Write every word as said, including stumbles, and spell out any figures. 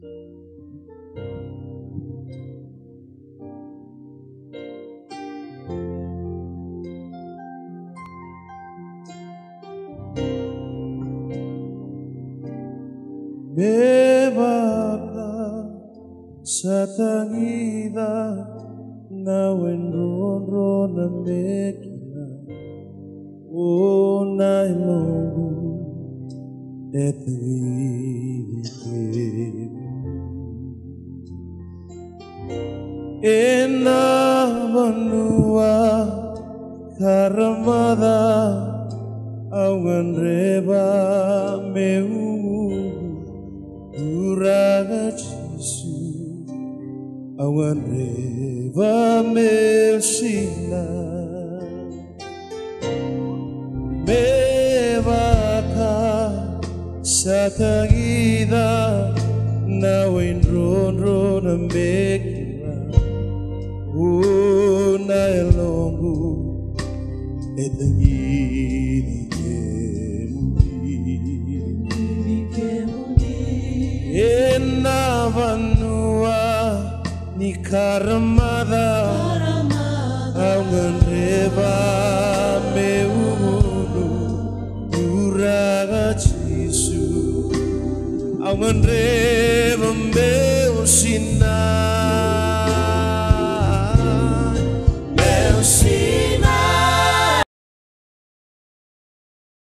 Bebaka satangida na wenronro na mekina o na ilongu ethiike ena banua karamada awan reba meu Duraga Jesu awan reva melsina mevaka satangida na wenronro na mekila una elongu etangidi Ena vanua ni karamada awan reba meunu duraga Jesu awan reba meusina